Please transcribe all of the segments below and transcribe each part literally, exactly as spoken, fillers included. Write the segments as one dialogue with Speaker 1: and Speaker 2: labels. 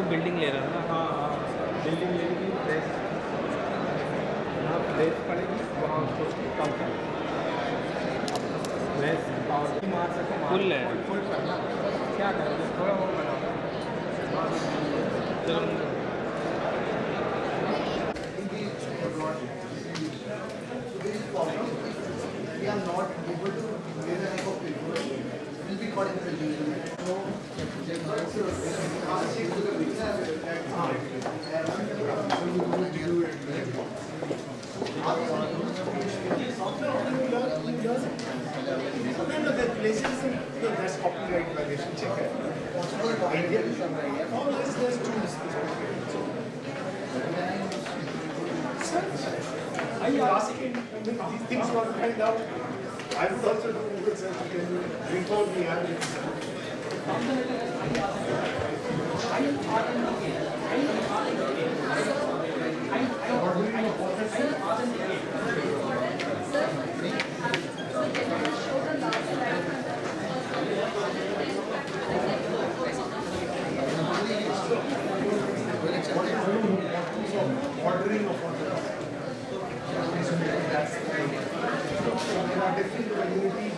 Speaker 1: Building ले रहा था ना।
Speaker 2: हाँ हाँ बिल्डिंग लेने की प्रेस यहाँ प्रेस पड़ेगी वहाँ उसको कम करेगी प्रेस पावर मार सके
Speaker 1: फुल है
Speaker 2: फुल करना क्या करेंगे थोड़ा बहुत बनाओ
Speaker 1: चलो
Speaker 3: we are not able to get a of people. Will be caught in the confusion. So, no, the places that's copyright violation check. India, all this there's tools. Are you asking these things not find out? I would also do Google search. Can you report me habits? Ordering of orders. There are different communities.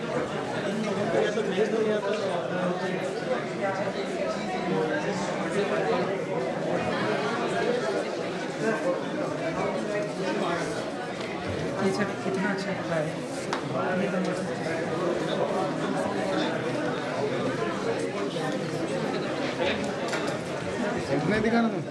Speaker 4: ये सब कितना अच्छा लगता है
Speaker 3: नहीं दिखाना तुम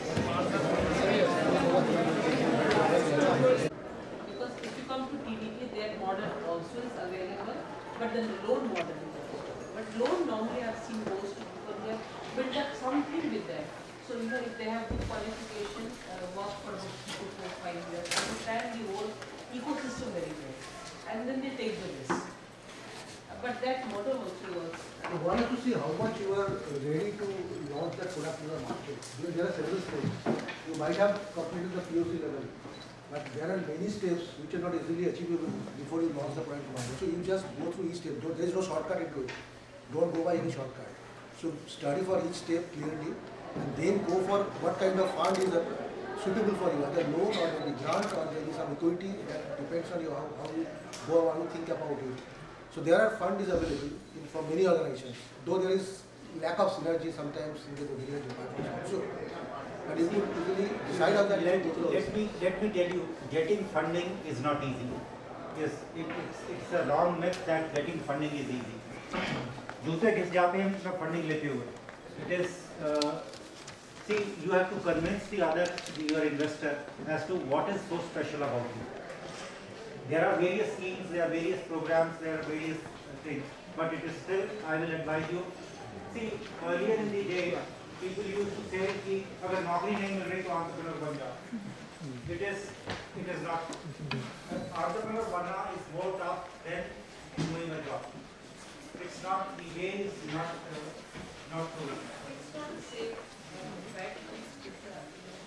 Speaker 5: Because if you come to T D K, their model also is available, but the loan model is available. But loan normally I've seen goes to people who have built up something with that. So you know if they have good qualification, uh, work for about three to four, five years, understand the whole ecosystem very well, and then they take the risk. Uh, but that model also works.
Speaker 3: I wanted to see how much you are ready to launch that product in the market. Because there are several steps. You might have completed the P O C level, but there are many steps which are not easily achievable before you launch the product market. So you just go through each step. There is no shortcut into it. Don't go by any shortcut. So study for each step clearly, and then go for what kind of fund is suitable for you, either loan or maybe grant or maybe some equity. That depends on you how, how you go how you think about it. So there are funds available in, from many organizations, though there is lack of synergy sometimes in the various departments. So, but you could easily decide on that.
Speaker 6: Let, let me let me tell you, getting funding is not easy. Yes, it, it's it's a wrong myth that getting funding is easy. दूसरे किस जाते हैं इसमें funding लेते हुए? It is uh, see you have to convince the other your investor as to what is so special about you. There are various schemes, there are various programs, there are various things, but it is still, I will advise you. See, earlier in the day, people used to say कि अगर नौकरी नहीं मिल रही तो entrepreneur बन जाओ. It is, it is not. Entrepreneur बनना is more tough than doing a job. It's not, the way is not, uh, not true.
Speaker 5: It's not the same. uh, Right? It's, uh,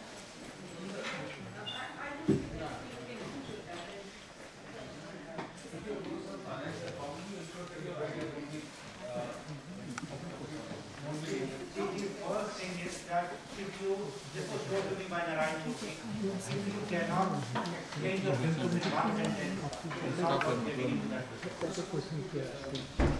Speaker 5: I, I don't think that people can do that.
Speaker 6: The first thing is that if you, this was told to me by Narayan Murthy, if you cannot change your business in one sentence, it's not worth getting into that business.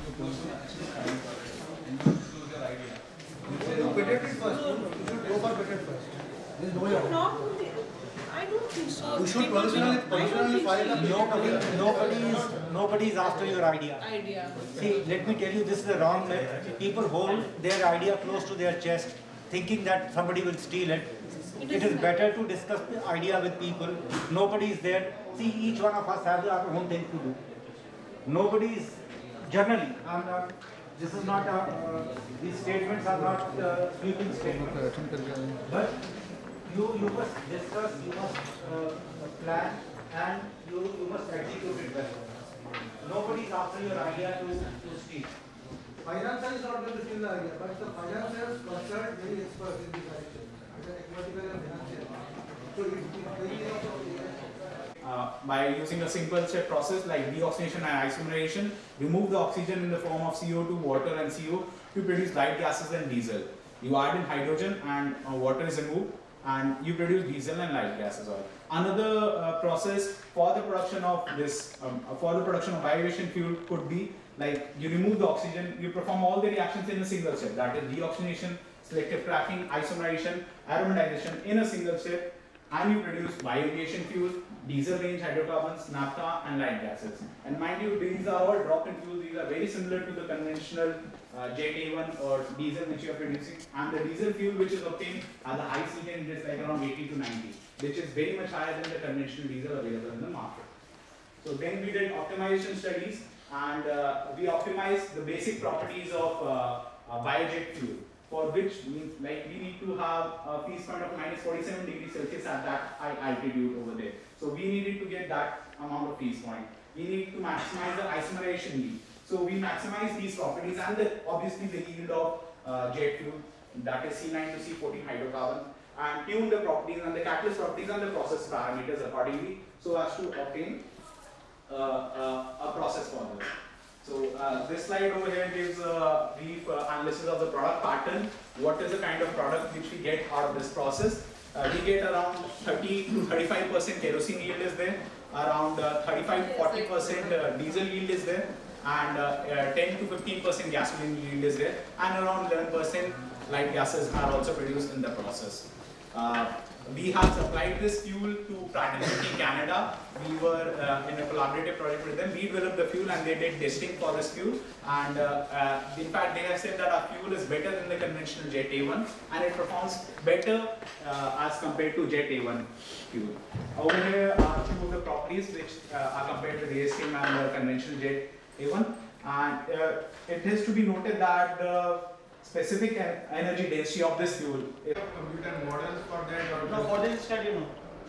Speaker 3: You patent it first. You should go for patent first. There is no way out.
Speaker 5: Not only, I don't think so.
Speaker 3: You should
Speaker 5: People
Speaker 3: personally,
Speaker 5: will- I don't
Speaker 3: personally
Speaker 5: think
Speaker 3: file a
Speaker 5: so.
Speaker 6: Nobody, nobody is, nobody is after your idea.
Speaker 5: Idea.
Speaker 6: See, let me tell you, this is the wrong myth. People hold their idea close to their chest, thinking that somebody will steal it. It is better to discuss the idea with people. Nobody is there. See, each one of us has our own thing to do. Nobody is, generally, I'm not, this is not, a, uh, these statements are not uh, sweeping statements. But you, you must discuss, you must uh, plan, and you, you must execute it well. Nobody is after your idea to, to steal.
Speaker 3: Financier is not going to steal the idea, but the financiers concerned very expert in this direction.
Speaker 7: Uh, by using a simple step process like deoxygenation and isomerization, remove the oxygen in the form of C O two, water and C O to produce light gases and diesel. You add in hydrogen and uh, water is removed, and you produce diesel and light gas as well. Another uh, process for the production of this, um, for the production of bioaviation fuel could be like you remove the oxygen, you perform all the reactions in a single step, that is deoxygenation, selective cracking, isomerization, aromatization in a single step, and you produce bioaviation fuel, diesel range hydrocarbons, naphtha and light gases. And mind you, these are all drop-in fuels. These are very similar to the conventional uh, jet A one or diesel which you are producing. And the diesel fuel which is obtained at the high C ten is like around eighty to ninety, which is very much higher than the conventional diesel available in the market. So then we did optimization studies, and uh, we optimized the basic properties of uh, uh, biojet fuel, for which means like we need to have a feast point of minus forty-seven degrees Celsius at that high altitude over there. So we needed to get that amount of feast point. We need to maximize the isomerization yield. So we maximize these properties and the, obviously the yield of uh, jet fuel, that is C nine to C fourteen hydrocarbon, and tune the properties and the catalyst properties and the process parameters accordingly so as to obtain uh, uh, a process for this. So uh, this slide over here gives a brief uh, analysis of the product pattern. What is the kind of product which we get out of this process? Uh, we get around thirty to thirty-five percent kerosene yield is there, around uh, thirty-five to forty percent uh, diesel yield is there, and uh, uh, ten to fifteen percent gasoline yield is there, and around eleven percent light gases are also produced in the process. Uh, we have supplied this fuel to Pratt and Whitney Canada. We were uh, in a collaborative project with them. We developed the fuel and they did testing for this fuel, and uh, uh, in fact they have said that our fuel is better than the conventional jet A one, and it performs better uh, as compared to jet A one fuel. Over here are a few of the properties which uh, are compared to the A S T M and the conventional jet A one, and uh, it has to be noted that the specific energy density of this fuel is
Speaker 2: Computer models for that or
Speaker 1: No, for this study, no.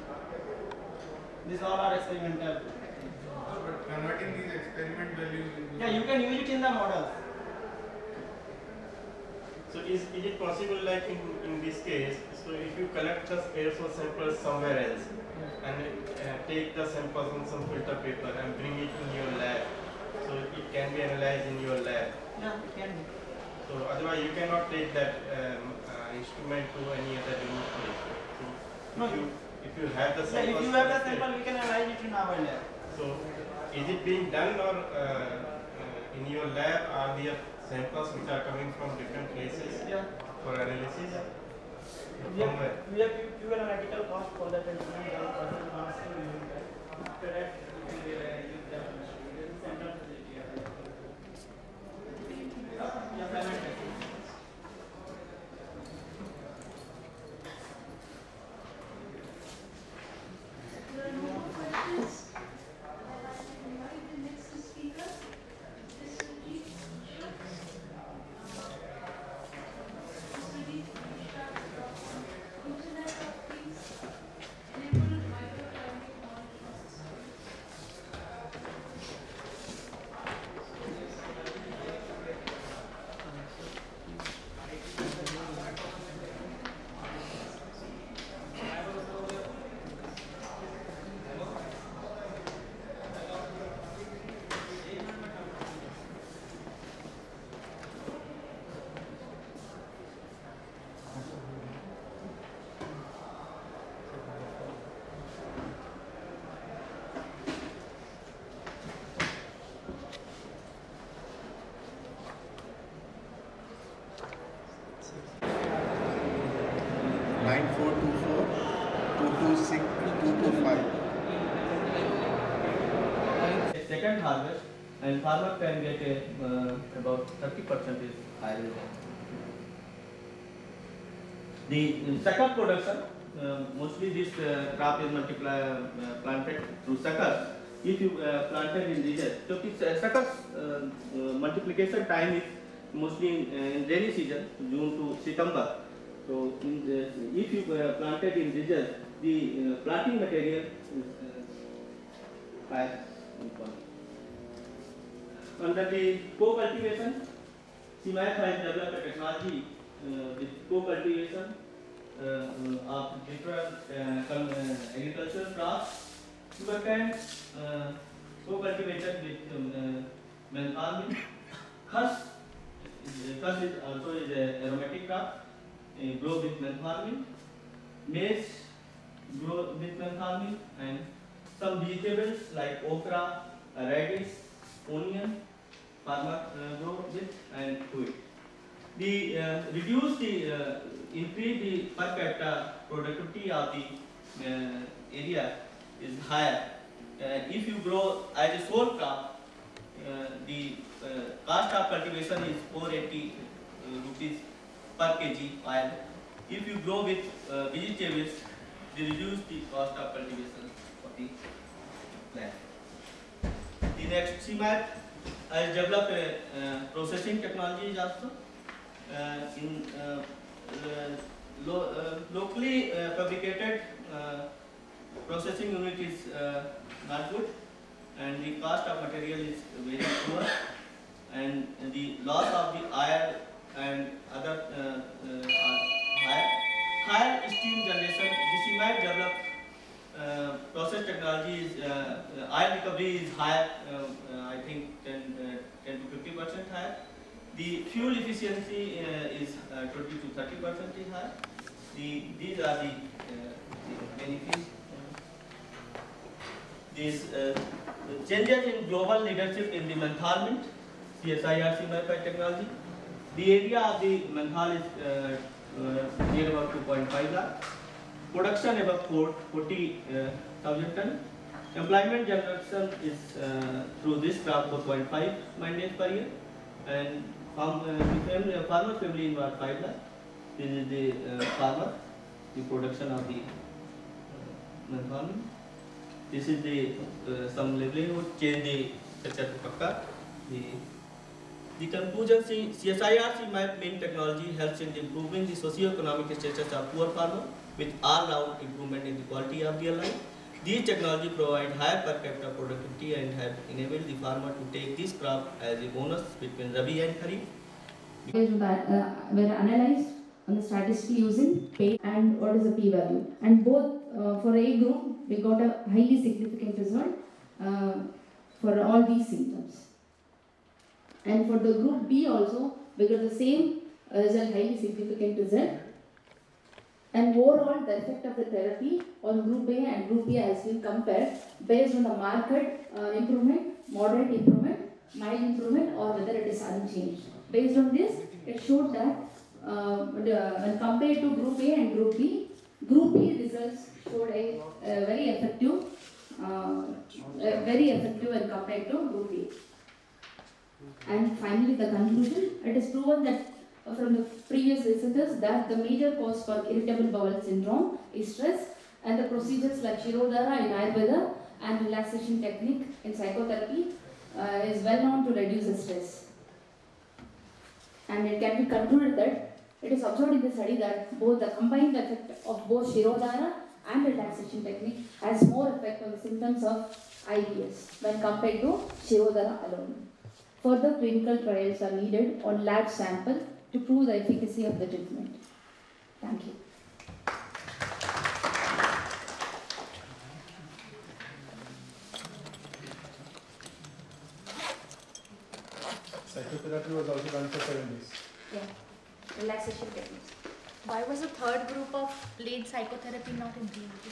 Speaker 1: These all are experimental.
Speaker 2: but converting these experiment values into
Speaker 1: Yeah, you can use it in the model.
Speaker 8: So is, is it possible, like in, in this case, so if you collect the aerosol samples somewhere else and uh, take the samples on some filter paper and bring it in your lab, so it can be analyzed in your lab.
Speaker 1: Yeah, it can be.
Speaker 8: So otherwise you cannot take that um, uh, instrument to any other remote place. So
Speaker 1: No.
Speaker 8: if you if you have the
Speaker 1: Yeah,
Speaker 8: samples,
Speaker 1: if you have the
Speaker 8: collected,
Speaker 1: sample, we can analyze it in our lab.
Speaker 8: so is it being done, or uh, uh, in your lab are there samples which are coming from different places
Speaker 1: Yeah.
Speaker 8: for analysis?
Speaker 1: We
Speaker 8: From
Speaker 1: have,
Speaker 8: where?
Speaker 1: we have few analytical cost for that instrument. Our person wants to use that. After that, we will uh, use that instrument. There is sample facility. Yeah, payment facility.
Speaker 9: There are no more questions. I invite the next speaker, Mister G. Shah. Mister G. Shah from Internet of Things, enabled microclimate monitoring system.
Speaker 10: nine four two four two two six two two five.
Speaker 1: Second harvest, and farmer can get a, uh, about thirty percent is higher than. The uh, sucker production, uh, mostly this uh, crop is multiply, uh, planted through suckers. If you uh, planted in region, so this uh, suckers uh, uh, multiplication time is mostly in, uh, in rainy season, June to September. So in the, if you uh, planted in region, the uh, planting material is uh, higher. Under the co-cultivation, C M A F has developed a technology uh, with co-cultivation uh, uh, of different uh, com- uh, agricultural crops. Sugarcane uh, co-cultivated with um, uh, menthol. Khas, khas is also is a aromatic crop. uh, grow with metformin, maize grow with metformin, and some vegetables like okra, radish, onion, farmer uh, grow with and wheat. The uh, reduce the uh, increase the per capita productivity of the uh, area is higher. Uh, if you grow as a sole crop, uh, the uh, cost of cultivation is four hundred eighty uh, rupees per kg oil. If you grow with uh, vegetables, they reduce the cost of cultivation of the plant. The next C MAP has developed a uh, processing technologies also. Uh, in uh, uh, lo uh, locally uh, fabricated uh, processing unit is uh, not good, and the cost of material is very poor, and the loss of the iron and other uh, uh, are higher. Higher steam generation. The C MAP developed uh, process technology is uh, uh, iron recovery is higher. Uh, uh, I think ten, uh, ten to fifty percent higher. The fuel efficiency uh, is uh, twenty to thirty percent is high. The, these are the, uh, the benefits. These uh, changes in global leadership in the mentholment, C S I R C MAP technology. The area of the menthol is uh, uh, near about two point five lakh. Production about forty thousand ton. Employment generation is uh, through this crop four point five man-days per year, and Farm, uh, the family, uh, farmer family in about five lakh. This is the uh, farmer, the production of the uh, metformin. This is the uh, some livelihood change the structure to pakka. The the conclusion: C S I R C MAP main technology helps in improving the socio-economic status of poor farmer with all-round improvement in the quality of their life. These technology provide higher per capita productivity and have enabled the farmer to take this crop as a bonus between Rabi and Kharif.
Speaker 11: Uh, were analyzed on the statistic using P and what is the P value. And both uh, for A group, we got a highly significant result uh, for all these symptoms. And for the group B also, we got the same uh, result, highly significant result. And overall, the effect of the therapy on group A and group B has been compared based on the marked uh, improvement, moderate improvement, mild improvement, or whether it is unchanged. Based on this, it showed that uh, when compared to group A and group B, group B results showed a, a very effective, uh, a very effective when compared to group A. And finally, the conclusion: it is proven that from the previous researchers that the major cause for irritable bowel syndrome is stress, and the procedures like Shirodhara in Ayurveda and relaxation technique in psychotherapy uh, is well known to reduce the stress. And it can be concluded that it is observed in the study that both the combined effect of both Shirodhara and relaxation technique has more effect on the symptoms of I B S when compared to Shirodhara alone. Further clinical trials are needed on lab sample to prove the efficacy of the treatment. Thank you.
Speaker 2: Psychotherapy was also done for seven days.
Speaker 11: Yeah, relaxation techniques.
Speaker 12: Why was the third group of lead psychotherapy not included?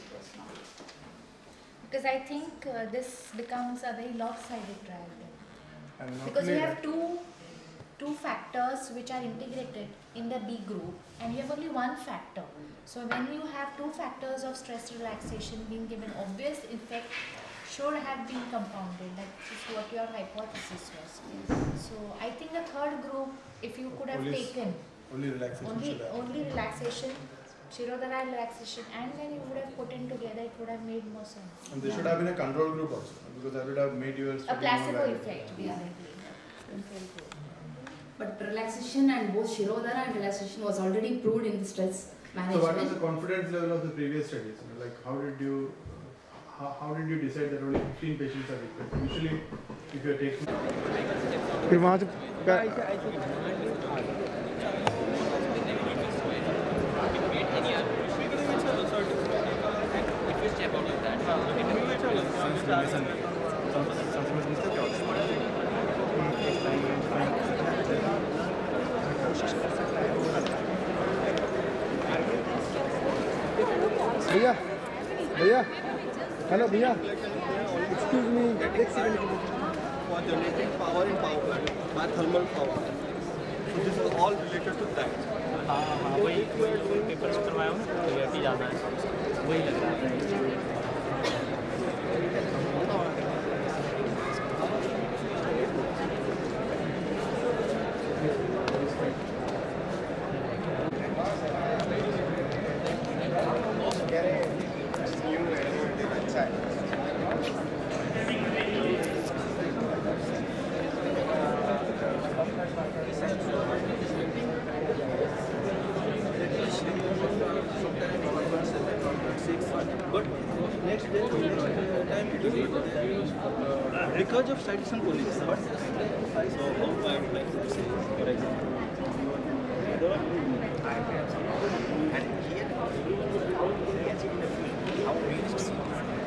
Speaker 12: Because I think uh, this becomes a very lopsided trial. Because you have two two factors which are integrated in the B group, and you have only one factor. So when you have two factors of stress relaxation being given, obvious effect should have been compounded. That is what your hypothesis was. Yes. So I think the third group, if you could have
Speaker 2: only,
Speaker 12: taken
Speaker 2: only relaxation,
Speaker 12: only only relaxation, Shirodhara relaxation, and then you would have put in together, it would have made more sense.
Speaker 2: And there should have been a control group also, because that would have made your
Speaker 12: a placebo effect, basically.
Speaker 11: But relaxation and both Shirodhara and relaxation was already proved in the stress management.
Speaker 2: So what was the confidence level of the previous studies? You know, like how did you, how, how did you decide that only fifteen patients are required? Usually, if you are taking. फिर वहाँ से
Speaker 3: भैया भैया hello भैया excuse me एक second
Speaker 10: For generating power in power plant by thermal power. So this is all related to that.
Speaker 13: हाँ हाँ वही वही पेपर में करवाया हूँ ना तो वैसे ही जाना है वही लग रहा है
Speaker 10: But next day, time it will be uh, because of citation police. But so how I would like to say, for example, and here how we used to see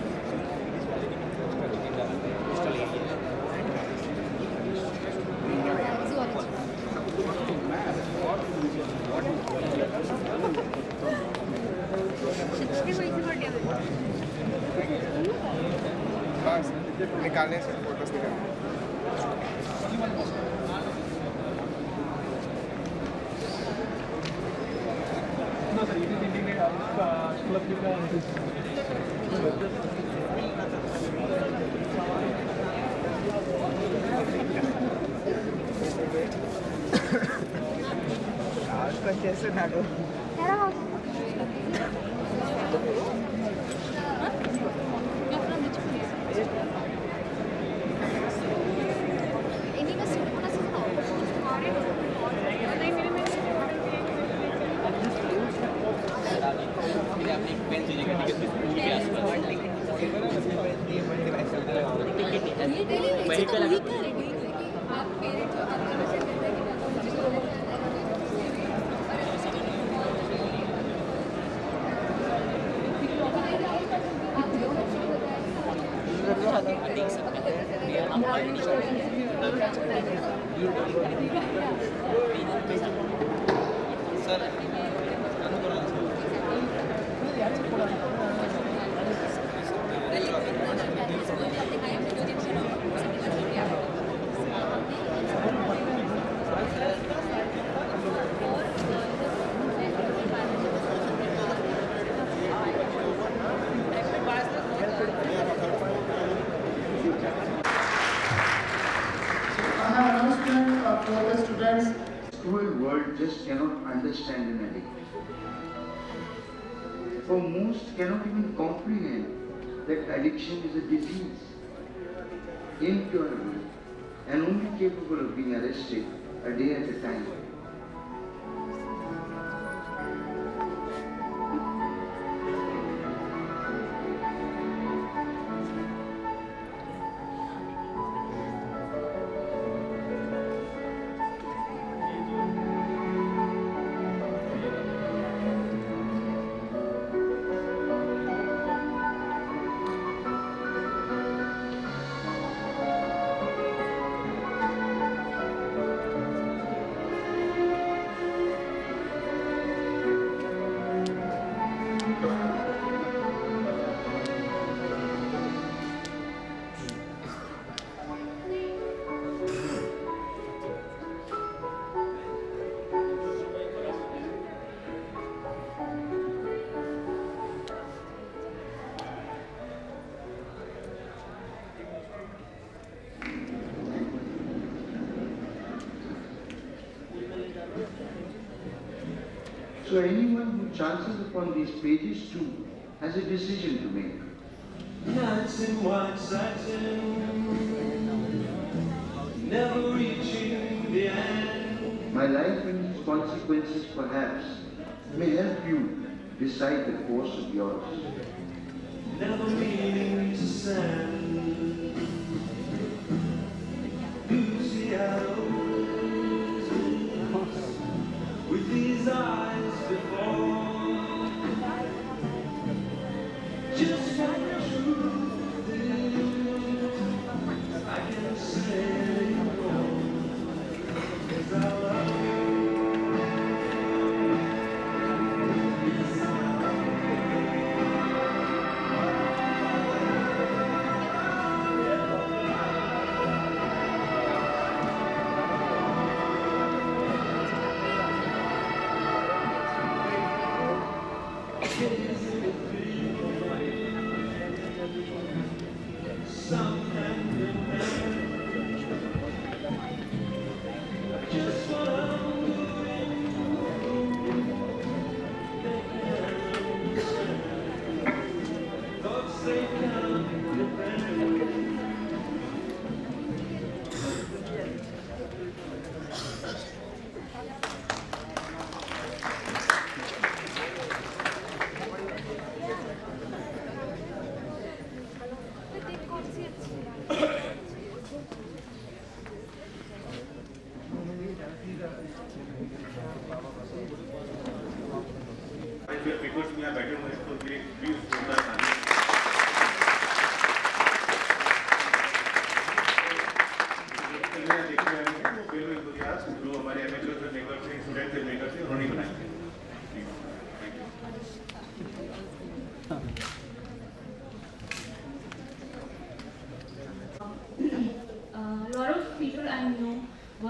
Speaker 10: coastal area.
Speaker 14: निकालने से photos निकालने कैसे नाटो
Speaker 15: just cannot understand an addict. For most cannot even comprehend that addiction is a disease, incurable, and only capable of being arrested a day at a time. So anyone who chances upon these pages too has a decision to make.
Speaker 16: Nights in white satin, never reaching the end.
Speaker 15: My life and its consequences perhaps may help you decide the course of yours.
Speaker 16: Never meaning to send. You see how with these eyes before. Just what the truth is, I can say no, 'cause I love you. Yes, I love you.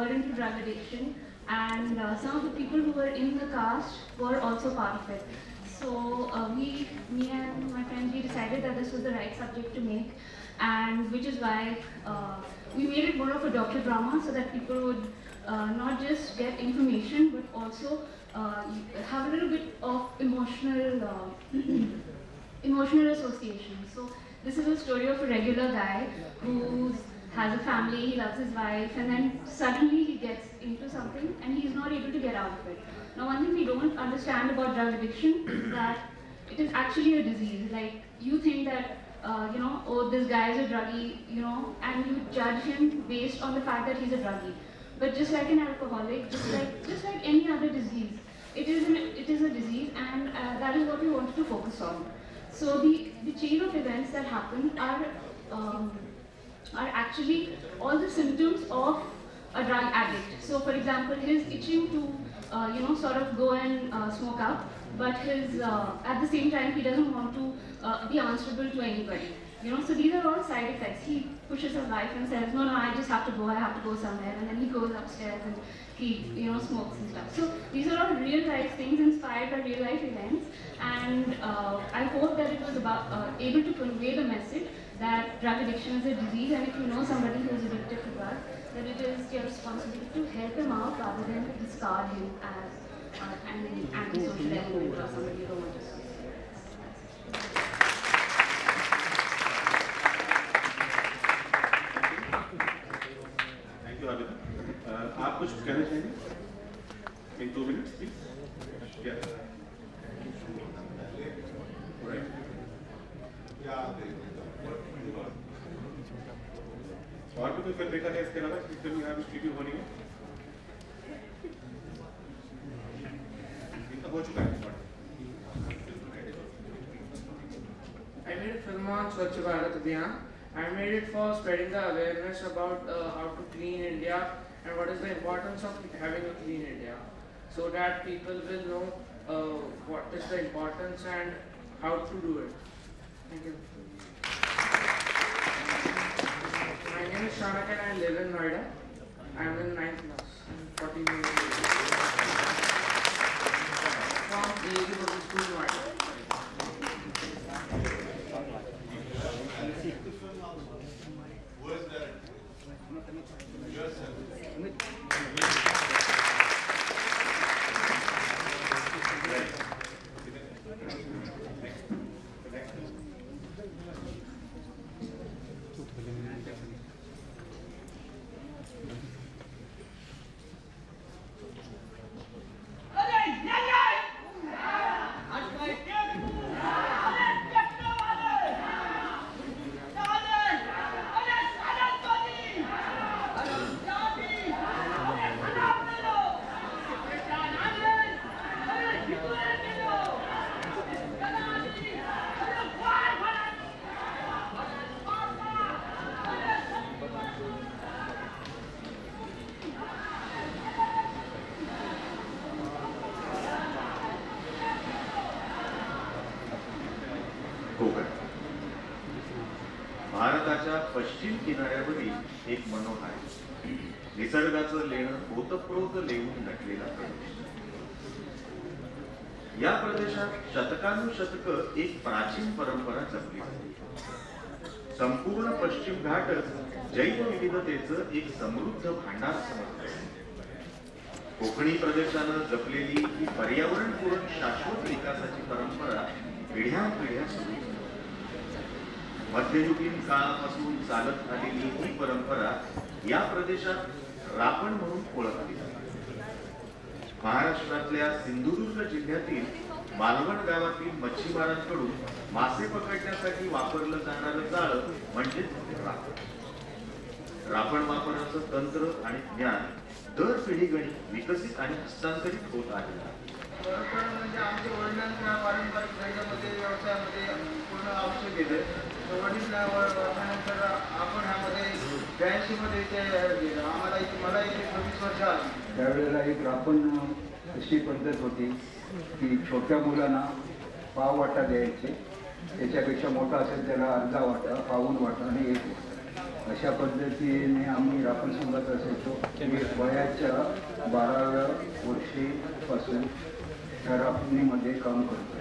Speaker 11: got into drug addiction, and uh, some of the people who were in the cast were also part of it. So uh, we, me and my friend, we decided that this was the right subject to make, and which is why uh, we made it more of a docudrama so that people would uh, not just get information but also uh, have a little bit of emotional uh, emotional association. So this is a story of a regular guy who has a family, he loves his wife, and then suddenly he gets into something and he's not able to get out of it. Now, one thing we don't understand about drug addiction is that it is actually a disease. Like, you think that, uh, you know, oh, this guy is a druggie, you know, and you judge him based on the fact that he's a druggie. But just like an alcoholic, just like just like any other disease, it is an, it is a disease, and uh, that is what we wanted to focus on. So the the chain of events that happen are um, are actually all the symptoms of a drug addict. So, for example, his itching to uh, you know sort of go and uh, smoke up, but his uh, at the same time he doesn't want to uh, be answerable to anybody. You know, so these are all side effects. He pushes his wife and says, no, no, I just have to go, I have to go somewhere, and then he goes upstairs and he, you know, smokes and stuff. So these are all real life things inspired by real life events, and uh, I hope that it was about uh, able to convey the message that drug addiction is a disease, and if you know somebody who is addicted to drugs, that it is your responsibility to help him out rather than discard him as uh, an antisocial element or somebody you don't want to see.
Speaker 17: Uh, आप कुछ कहना चाहेंगे in two minutes please? Yeah. Right. और भी कोई film देखा है इसके अलावा किस फिल्म यहाँ स्टूडियो होनी है? इनका हो चुका है।
Speaker 18: I made a film on Swachh Bharat Abhiyan. I made it for spreading the awareness about uh, how to clean India and what is the importance of having a clean India, so that people will know uh, what is the importance and how to do it. Thank you. My name is Shanak and I live in Noida. I am in ninth class. I'm fourteen years old. From A E Public School, Noida.
Speaker 19: भारताच्या पश्चिम किनाऱ्यावरील एक मनोहर निसर्गाचं लेणं ओतप्रोत लेवून नटलेला प्रदेश. या प्रदेशात शतकानुशतक एक प्राचीन परंपरा जपली जाते. संपूर्ण पश्चिम घाट जैवविविधतेचं एक समृद्ध भांडार समजतो. कोकणी प्रदेशानं जपलेली ही पर्यावरणपूरक शाश्वत विकासाची परंपरा पिढ्या पिढ्या सुरू. मध्ययुगीन काळापासून चालत आलेली ही परंपरा या प्रदेशात रापण म्हणून ओळखली जाते. महाराष्ट्रातल्या सिंधुदुर्ग जिल्ह्यातील मालवण गावातील मच्छीमारांकडून मासे पकडण्यासाठी वापरलं जाणारं जाळं म्हणजेच रापण. रापण वापरण्याचं तंत्र आणि ज्ञान दर पिढीगणिक विकसित आणि हस्तांतरित होत आहे.
Speaker 20: म्हणजे आमच्या वडिलांच्या पारंपरिक दैनंदिन व्यवसायामध्ये पूर्ण आवश्यक येते. वडील वर्षानंतर आपण ह्यामध्ये ब्याऐंशी मध्ये ते गेलं. आम्हाला इथे मला इथे चोवीस वर्ष आली.
Speaker 21: त्यावेळेला एक रापण अशी पद्धत होती की छोट्या मुलांना पाव वाटा द्यायचे, त्याच्यापेक्षा मोठा असेल त्याला अर्धा वाटा, पाऊण वाटा आणि एक वाटा, अशा पद्धतीने आम्ही रापण संघात असायचो. मी वयाच्या बाराव्या वर्षीपासून त्या रापणीमध्ये काम करतो.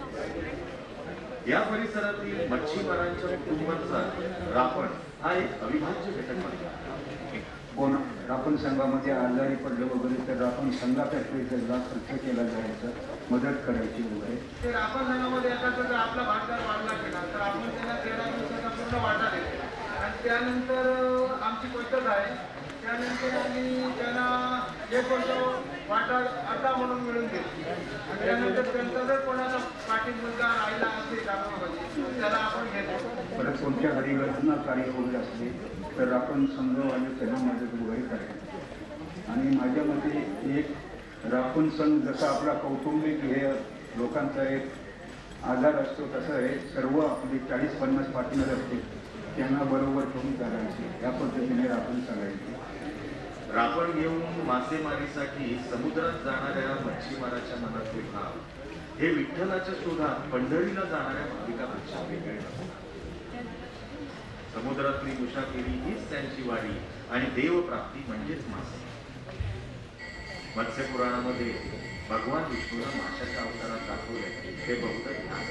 Speaker 19: या परिसरातील मच्छीमारांच्या कुटुंबांचा रापण हा एक अविभाज्य घटक बनला.
Speaker 21: कोण रापण संघामध्ये आजारी पडलं वगैरे तर रापण संघातर्फे त्याला खर्च केला जायचा, मदत करायची वगैरे.
Speaker 20: ते रापण संघामध्ये येतात तर आपला भागदार वाढला गेला तर आपण त्यांना तेरा दिवसाचा पूर्ण वाटा देतो आणि त्यानंतर आमची पद्धत आहे, त्यानंतर आम्ही त्यांना एक वर्ष वाटा अर्धा म्हणून मिळून देतो आणि त्यानंतर त्यांचा जर कोणाचा पाठी मुलगा राहिला असेल रापणामध्ये त्याला आपण घेतो.
Speaker 21: परत कोणत्या घरी घटना कार्य होत असले तर रापण संघवाले त्यांना मदत वगैरे करायची. आणि माझ्या मते एक रापण संघ जसा आपला कौटुंबिक हे लोकांचा एक आधार असतो तसं आहे, सर्व आपले चाळीस पन्नास पार्टनर असते त्यांना बरोबर ठेवून चालायचे, या पद्धतीने रापण चालायचे.
Speaker 19: रापण घेऊन मासेमारीसाठी समुद्रात जाणाऱ्या मच्छीमाराच्या मनातले भाव हे विठ्ठलाच्या शोधात पंढरीला जाणाऱ्या भाविकापेक्षा वेगळे नसतात. समुद्रातली मुसाफिरी हीच त्यांची वाडी आणि देवप्राप्ती म्हणजेच मासे. मत्स्य पुराणामध्ये भगवान विष्णूला माशाच्या अवतारात दाखवले हे बहुधा ध्यान.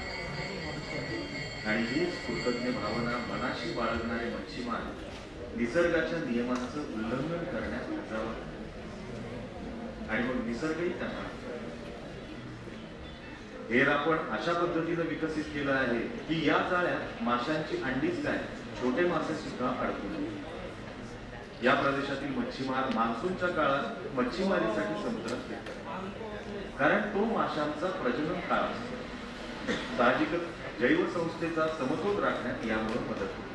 Speaker 19: आणि हीच कृतज्ञ भावना मनाशी बाळगणारे मच्छीमार निसर्गाच्या नियमांचं उल्लंघन करण्यास उजावत आणि मग निसर्गही त्यांना. हे रापण अशा पद्धतीनं विकसित केलं आहे की या जाळ्यात माशांची अंडीच काय छोटे मासे सुद्धा अडकून. या प्रदेशातील मच्छीमार मान्सूनच्या काळात मच्छीमारीसाठी समुद्रात येतात कारण तो माशांचा प्रजनन काळ असतो. साहजिकच जैवसंस्थेचा समतोल राखण्यात यामुळे मदत होते.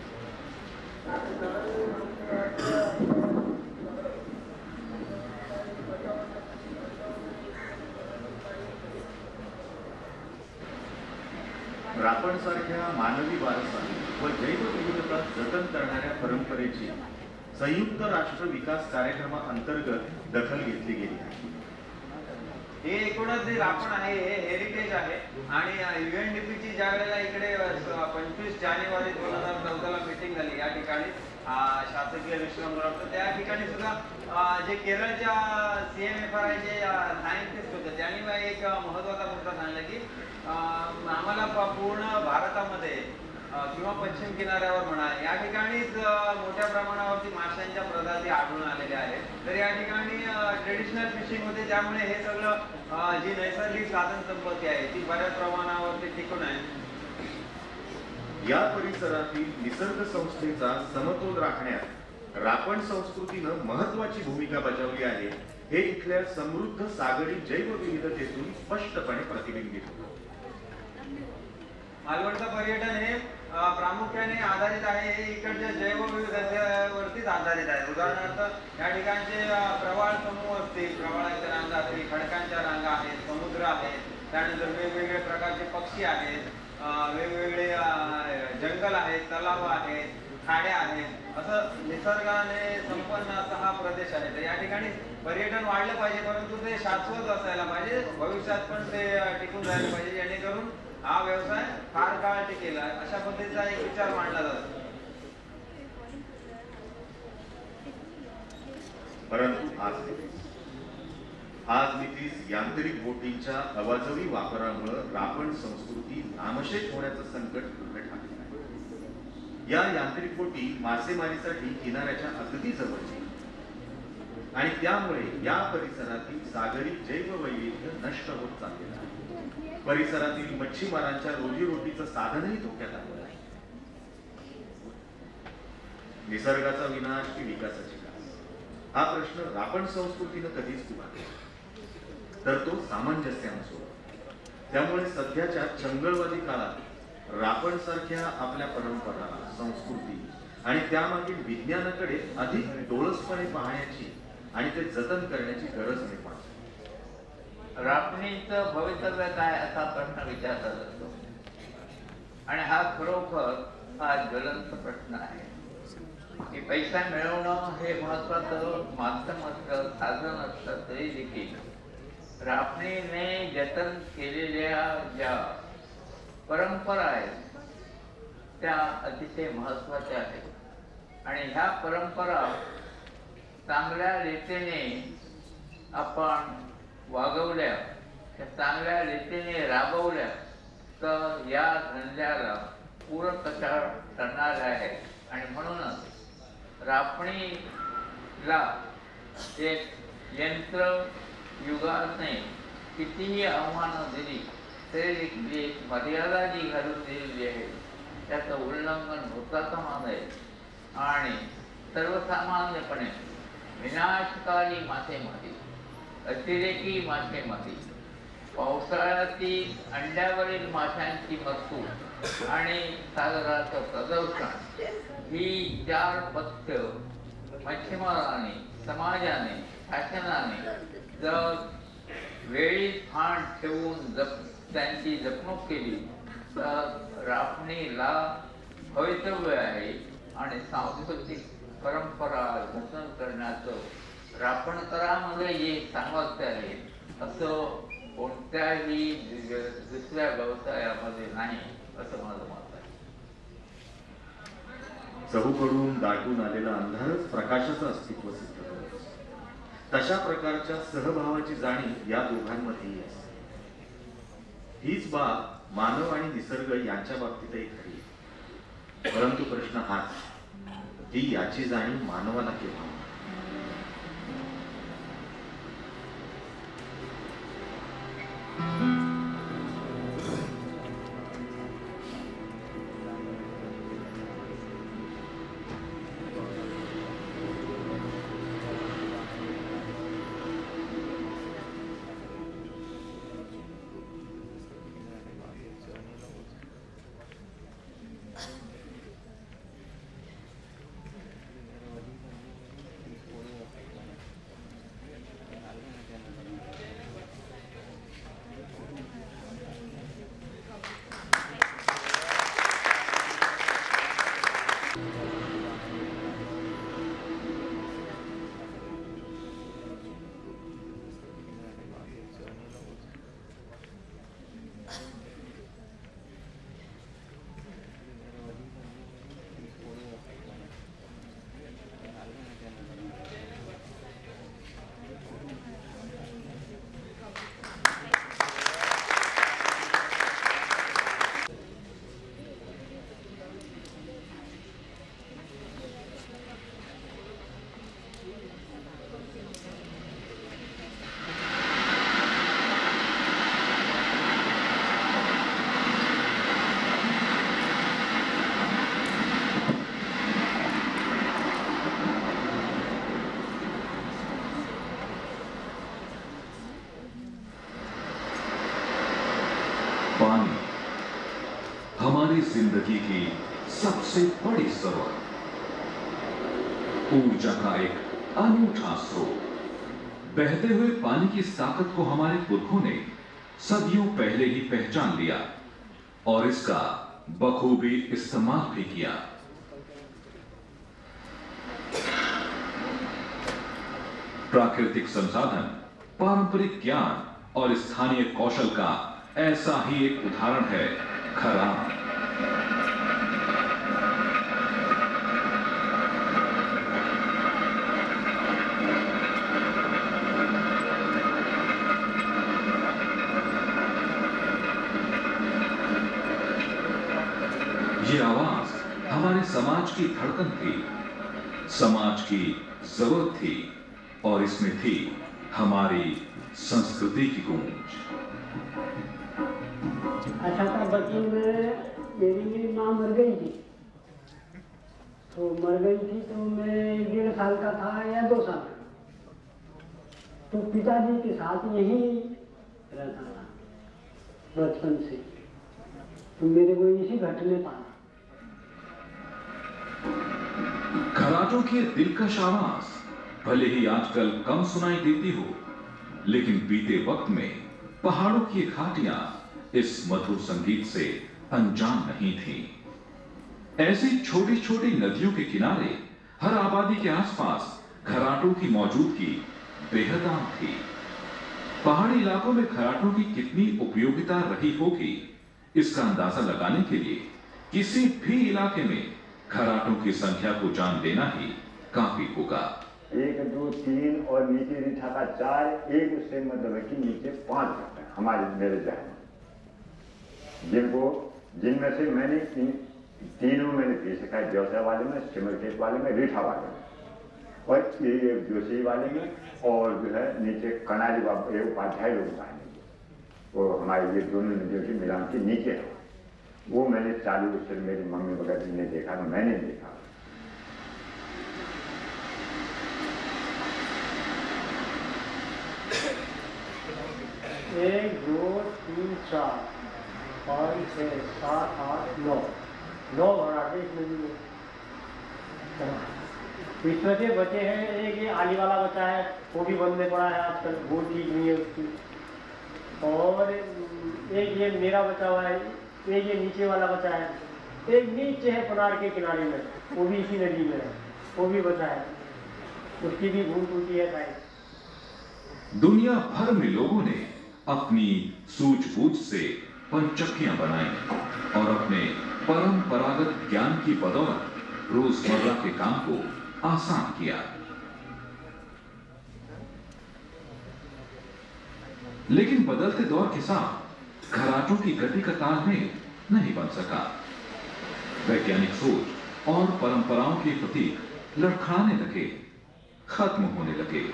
Speaker 19: रापण सारख्या मानवी वारसा व जैवविविधता जतन करणाऱ्या परंपरेची संयुक्त राष्ट्र विकास कार्यक्रमाअंतर्गत दखल घेतली गेली आहे.
Speaker 4: हे एकूणच जे रापण आहे हे हेरिटेज आहे आणि युएनडीपी ची ज्या वेळेला इकडे पंचवीस जानेवारी दोन हजार चौदा ला मीटिंग झाली या ठिकाणी शासकीय विश्रामगृहात, तर त्या ठिकाणी सुद्धा जे केरळच्या सीएमएफआरआय चे सायंटिस्ट होते त्यांनी एक महत्वाचा मुद्दा सांगितला की आम्हाला पूर्ण भारतामध्ये किंवा पश्चिम किनाऱ्यावर म्हणा या ठिकाणीच मोठ्या प्रमाणावरती माशांच्या प्रजाती आढळून आलेल्या आहेत. तर या ठिकाणी ट्रेडिशनल फिशिंग होते त्यामुळे हे सगळं जी नैसर्गिक साधन संपत्ती आहे ती बऱ्याच प्रमाणावरती टिकून आहे.
Speaker 19: या परिसरातील निसर्ग संस्थेचा समतोल राखण्यात रापण संस्कृतीनं महत्वाची भूमिका बजावली आहे हे इथल्या समृद्ध सागरी जैवविविधतेतून स्पष्टपणे प्रतिबिंबित होतं.
Speaker 4: मालवणचं पर्यटन हे प्रामुख्याने आधारित आहे हे इकडच्या जैवविविधतेवरतीच आधारित आहे. उदाहरणार्थ या ठिकाणचे प्रवाळ समूह असतील, प्रवाळाच्या रांगा असतील, खडकांच्या रांगा आहेत, समुद्र आहेत, त्यानंतर वेगवेगळे प्रकारचे पक्षी आहेत, वेगवेगळे जंगल आहेत, तलाव आहेत, खाड्या आहेत, असं निसर्गाने संपन्न असा हा प्रदेश आहे. तर या ठिकाणी पर्यटन वाढलं पाहिजे परंतु ते शाश्वत असायला पाहिजे, भविष्यात पण ते टिकून राहिलं पाहिजे जेणेकरून हा व्यवसाय फार काळ टिकेल अशा पद्धतीचा एक विचार मांडला जातो.
Speaker 19: परंतु आज आज मितीस यांत्रिक बोटींच्या अवाजवी वापरामुळे रापण संस्कृती नामशेष होण्याचं संकट उभे ठाकले आहे. या यांत्रिक बोटी मासेमारीसाठी किनाऱ्याच्या अगदी जवळ आणि त्यामुळे या परिसरातील सागरी जैववैविध्य नष्ट होत चाललेलं आहे. परिसरातील मच्छीमारांच्या रोजीरोटीचं साधनही धोक्यात आलं आहे. निसर्गाचा विनाश की विकासाची कास हा प्रश्न रापण संस्कृतीनं कधीच उभा केला तर तो सामंजस्यानं सोडला. त्यामुळे सध्याच्या चंगळवादी काळात रापण सारख्या आपल्या परंपरा, संस्कृती आणि त्यामागील विज्ञानाकडे अधिक डोळसपणे पाहण्याची आणि ते जतन करण्याची गरज निर्माण.
Speaker 22: रापणीचं भवितव्य काय असा प्रश्न विचारला जातो आणि हा खरोखर हा ज्वलंत प्रश्न आहे की पैसा मिळवणं हे महत्वाचं माध्यम असतं, साधन असतं, तरी देखील रापणीने जतन केलेल्या ज्या परंपरा आहेत त्या अतिशय महत्वाच्या आहेत. आणि ह्या परंपरा चांगल्या रीतीने आपण वागवल्या, चांगल्या रीतीने राबवल्या तर या धंद्याला पूरक कशा ठरणार आहे. आणि म्हणूनच रापणीला एक यंत्र युगाने कितीही आव्हानं दिली तरी जी एक मर्यादा जी घालून दिलेली आहे त्याचं उल्लंघन होता कामा नये. आणि सर्वसामान्यपणे विनाशकारी मासेमारी, अतिरेकी मासेमारी, पावसाळ्यातील अंड्यावरील माशांची मृत्यू आणि सागराचं प्रदूषण ही चार पथ्य मच्छीमारांनी, समाजाने, शासनाने जर वेळी भान ठेवून जप त्यांची जपणूक केली तर रापणीला भवितव्य आहे. आणि सांस्कृतिक परंपरा जतन करण्याचं रापणकरामध्ये जे सामर्थ्य आहे असं कोणत्याही दुसऱ्या व्यवसायामध्ये नाही असं माझं मत आहे.
Speaker 19: चहूकडून दाटून आलेला अंधारच प्रकाशाचं अस्तित्व सिद्ध करतो. तशा प्रकारच्या सहभावाची जाणीव या दोघांमध्येही असते. हीच बाब मानव आणि निसर्ग यांच्या बाबतीतही खरी आहे. परंतु प्रश्न हाच की याची जाणीव मानवाला केव्हा?
Speaker 5: पानी हमारी जिंदगी की सबसे बड़ी जरूरत, ऊर्जा का एक अनूठा स्रोत। बहते हुए पानी की इस ताकत को हमारे पुरखों ने सदियों पहले ही पहचान लिया और इसका बखूबी इस्तेमाल भी किया। प्राकृतिक संसाधन, पारंपरिक ज्ञान और स्थानीय कौशल का ऐसा ही एक उदाहरण है खराम। ये आवाज हमारे समाज की धड़कन थी, समाज की जरूरत थी और इसमें थी हमारी संस्कृति की गूंज।
Speaker 6: अच्छा था बचपन में मेरी माँ मर गई थी, तो मर गई थी तो मैं डेढ़ साल का था या दो साल का, तो पिताजी के साथ यहीं रहता था बचपन से, तो मेरे को इसी घट में पाला।
Speaker 5: खराटों की दिलकश आवाज भले ही आजकल कम सुनाई देती हो, लेकिन बीते वक्त में पहाड़ों की घाटियां इस मधुर संगीत से अनजान नहीं थी। ऐसी छोटी छोटी नदियों के किनारे हर आबादी के आसपास खराटों की मौजूदगी बेहद आम थी। पहाड़ी इलाकों में खराटों की कितनी उपयोगिता रही होगी, इसका अंदाजा लगाने के लिए किसी भी इलाके में खराटों की संख्या को जान लेना ही काफी होगा।
Speaker 7: एक दो तीन और नीचे रीठा का चार, एक उससे मतलब है कि नीचे पांच घाट है हमारे मेरे जहन में, जिनको जिनमें से मैंने इन तीनों मैंने पी सका है, व्यवसाय वाले में, सिमरकेट वाले में, रीठा वाले में, और ये जोशी वाले में, और जो है नीचे कनाली बाबू उपाध्याय लोग आएंगे, वो हमारे ये दोनों नदियों की मिलान के नीचे है। वो मैंने चालू से मेरी मम्मी वगैरह ने देखा, मैंने देखा।
Speaker 6: एक दो तीन चार पाँच छः सात आठ नौ नौ घराटे इस नदी में। इसमें से बचे हैं, एक ये आली वाला बचा है, वो भी बंद में पड़ा है आजकल, वो ठीक नहीं है उसकी। और एक ये मेरा बचा हुआ है, एक ये नीचे वाला बचा है, एक नीचे है पनार के किनारे में, वो भी इसी नदी में है, वो भी बचा है, उसकी भी भूल टूटी है साइड।
Speaker 5: दुनिया भर में लोगों ने अपनी सूझबूझ से पंचक्कियां बनाई और अपने परंपरागत ज्ञान की बदौलत रोजमर्रा के काम को आसान किया। लेकिन बदलते दौर के साथ खराटों की गति का तालमेल नहीं बन सका। वैज्ञानिक सोच और परंपराओं के प्रतीक लड़खड़ाने लगे, खत्म होने लगे।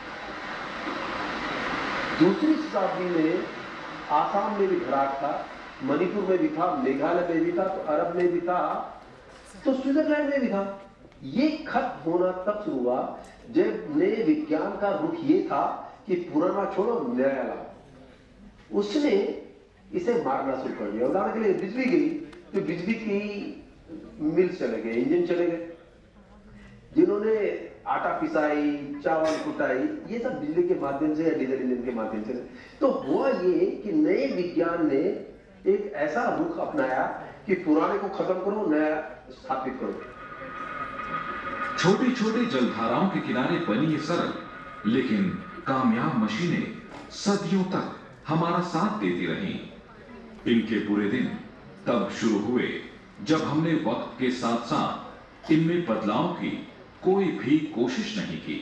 Speaker 8: दूसरी शताब्दी में आसाम में भी घराट था, मणिपुर में भी था, मेघालय में भी था, तो अरब में भी था, तो स्विट्जरलैंड में भी था। ये खत्म होना तब शुरू हुआ जब नए विज्ञान का रुख ये था कि पुराना छोड़ो नया लाओ। उसने इसे मारना शुरू कर दिया। उदाहरण के लिए बिजली गई तो बिजली की मिल चले गए, इंजन चले गए, जिन्होंने आटा पिसाई, चावल कुटाई, ये सब बिजली के माध्यम से या डीजल इंजन के माध्यम से। तो हुआ ये कि नए विज्ञान ने एक ऐसा रुख अपनाया कि पुराने को खत्म करो, नया स्थापित करो।
Speaker 5: छोटी छोटी जलधाराओं के किनारे बनी ये सरल लेकिन कामयाब मशीनें सदियों तक हमारा साथ देती रहीं। इनके बुरे दिन तब शुरू हुए जब हमने वक्त के साथ साथ इनमें बदलाव की कोई भी कोशिश नहीं की।